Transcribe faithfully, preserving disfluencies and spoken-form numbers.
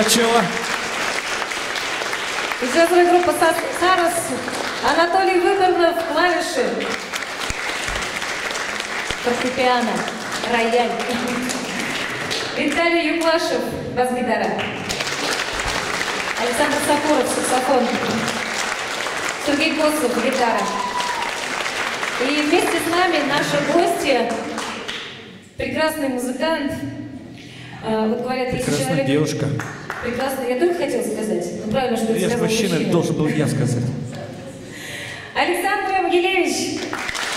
Чело. И джазовая группа «Сарас», Анатолий Выборнов, клавиши, фортепиано, рояль, Виталий Юклашев, бас-гитара, Александр Сапуров, саксофон, Сергей Кослов, гитара. И вместе с нами наша гостья, прекрасный музыкант. Вот говорят, если прекрасная человек... девушка. Прекрасно, я только хотела сказать. Ну правильно, что я это сказал мужчина, мужчина. должен был я сказать. Александр Могилевич.